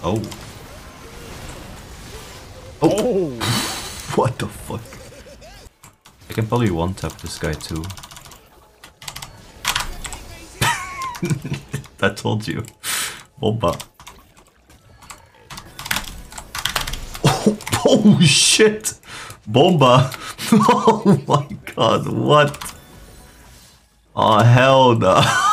Oh. Oh. What the fuck? I can probably one-tap this guy too. I told you. Bomba. Oh shit! Bomba! Oh my god, what? Oh hell no.